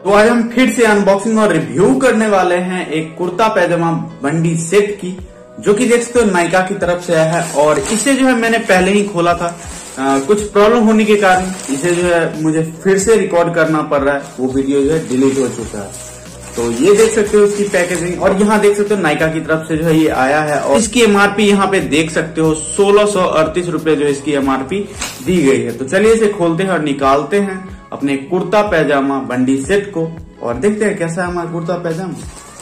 तो आज हम फिर से अनबॉक्सिंग और रिव्यू करने वाले हैं एक कुर्ता पैजामा बंडी सेट की, जो कि देख सकते हो नायका की तरफ से आया है। और इसे जो है मैंने पहले ही खोला था, कुछ प्रॉब्लम होने के कारण इसे जो है मुझे फिर से रिकॉर्ड करना पड़ रहा है। वो वीडियो जो है डिलीट हो चुका है। तो ये देख सकते हो इसकी पैकेजिंग, और यहाँ देख सकते हो नायका की तरफ से जो है ये आया है। और इसकी एमआरपी यहाँ पे देख सकते हो 1638 रुपए जो इसकी एमआरपी दी गई है। तो चलिए इसे खोलते हैं और निकालते हैं अपने कुर्ता पैजामा बंडी सेट को, और देखते हैं कैसा है हमारा कुर्ता पैजामा।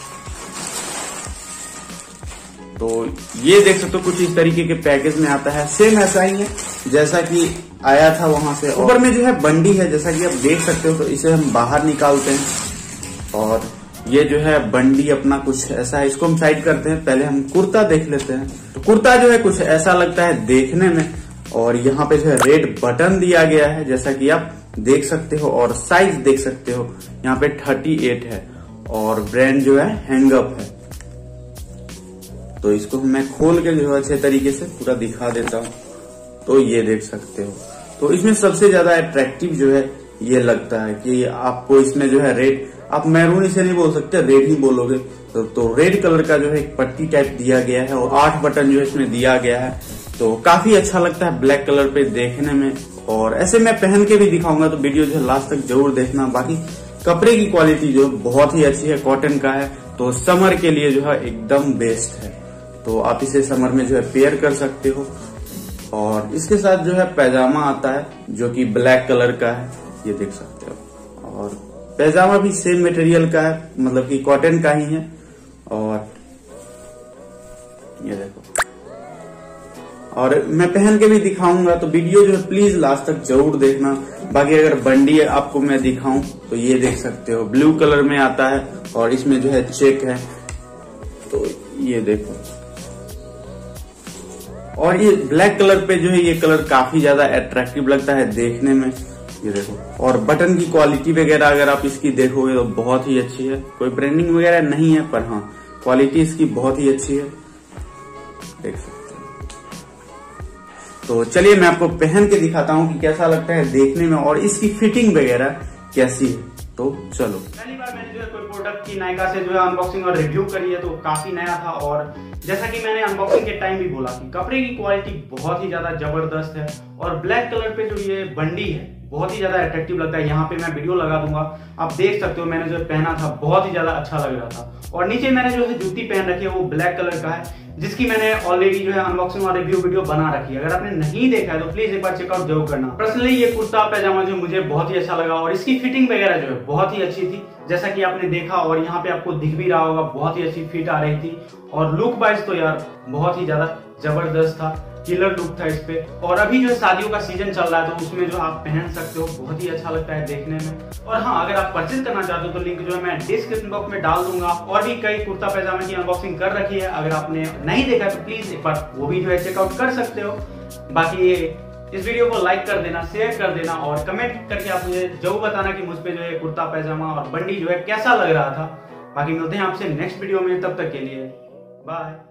तो ये देख सकते हो कुछ इस तरीके के पैकेज में आता है, सेम ऐसा ही है जैसा कि आया था वहां से। ऊपर में जो है बंडी है, जैसा कि आप देख सकते हो। तो इसे हम बाहर निकालते हैं, और ये जो है बंडी अपना कुछ ऐसा है। इसको हम साइड करते हैं, पहले हम कुर्ता देख लेते हैं। तो कुर्ता जो है कुछ ऐसा लगता है देखने में, और यहाँ पे जो है रेड बटन दिया गया है, जैसा कि आप देख सकते हो। और साइज देख सकते हो यहाँ पे 38 है, और ब्रांड जो है हैंगअप है। तो इसको मैं खोल के जो है अच्छे तरीके से पूरा दिखा देता हूँ। तो ये देख सकते हो। तो इसमें सबसे ज्यादा अट्रैक्टिव जो है ये लगता है कि आपको इसमें जो है रेड, आप मैरून इसे नहीं बोल सकते, रेड ही बोलोगे। तो रेड कलर का जो है एक पट्टी टाइप दिया गया है, और 8 बटन जो है इसमें दिया गया है। तो काफी अच्छा लगता है ब्लैक कलर पे देखने में। और ऐसे मैं पहन के भी दिखाऊंगा, तो वीडियो जो है लास्ट तक जरूर देखना। बाकी कपड़े की क्वालिटी जो बहुत ही अच्छी है, कॉटन का है। तो समर के लिए जो है एकदम बेस्ट है। तो आप इसे समर में जो है पेयर कर सकते हो। और इसके साथ जो है पैजामा आता है, जो कि ब्लैक कलर का है, ये देख सकते हो। और पैजामा भी सेम मटेरियल का है, मतलब कि कॉटन का ही है। और ये देखो, और मैं पहन के भी दिखाऊंगा। तो वीडियो जो है प्लीज लास्ट तक जरूर देखना। बाकी अगर बंडी आपको मैं दिखाऊं, तो ये देख सकते हो ब्लू कलर में आता है, और इसमें जो है चेक है। तो ये देखो, और ये ब्लैक कलर पे जो है ये कलर काफी ज्यादा अट्रैक्टिव लगता है देखने में। ये देखो, और बटन की क्वालिटी वगैरह अगर आप इसकी देखोगे तो बहुत ही अच्छी है। कोई ब्रांडिंग वगैरह नहीं है, पर हाँ क्वालिटी इसकी बहुत ही अच्छी है, देख सकते हैं। तो चलिए मैं आपको पहन के दिखाता हूँ कि कैसा लगता है देखने में, और इसकी फिटिंग वगैरह कैसी है। तो चलो, पहली बार मैंने जो है कोई प्रोडक्ट की नायका से जो है अनबॉक्सिंग और रिव्यू करी है, तो काफी नया था। और जैसा कि मैंने अनबॉक्सिंग के टाइम भी बोला कि कपड़े की क्वालिटी बहुत ही ज्यादा जबरदस्त है, और ब्लैक कलर पे जो ये बंडी है बहुत ही ज्यादा अट्रैक्टिव लगता है। यहाँ पे मैं वीडियो लगा दूंगा, आप देख सकते हो। मैंने जो पहना था बहुत ही ज्यादा अच्छा लग रहा था। और नीचे मैंने जो है जूती पहन रखी है, वो ब्लैक कलर का है, जिसकी मैंने ऑलरेडी जो है अनबॉक्सिंग और रिव्यू वीडियो बना रखी है। अगर आपने नहीं देखा है तो प्लीज एक बार चेकआउट जरूर करना। पर्सनली ये कुर्ता पैजामा जो मुझे बहुत ही अच्छा लगा, और इसकी फिटिंग वगैरह जो है बहुत ही अच्छी थी, जैसा कि आपने देखा। और यहाँ पे आपको दिख भी रहा होगा, बहुत ही अच्छी फिट आ रही थी। और लुक वाइज तो यार बहुत ही ज्यादा जबरदस्त था, किलर लुक था इस पे। और अभी जो शादियों का सीजन चल रहा है, तो उसमें जो आप पहन सकते हो, बहुत ही अच्छा लगता है देखने में। और हाँ, अगर आप परचेज करना चाहते हो तो लिंक जो है मैं डिस्क्रिप्शन बॉक्स में डाल दूंगा। और भी कई कुर्ता पैजामे की अनबॉक्सिंग कर रखी है, अगर आपने नहीं देखा है तो प्लीज एक बार वो भी जो है चेकआउट कर सकते हो। बाकी इस वीडियो को लाइक कर देना, शेयर कर देना, और कमेंट करके आप मुझे जरूर बताना कि मुझ पे जो है कुर्ता पैजामा और बंडी जो है कैसा लग रहा था। बाकी मिलते हैं आपसे नेक्स्ट वीडियो में, तब तक के लिए बाय।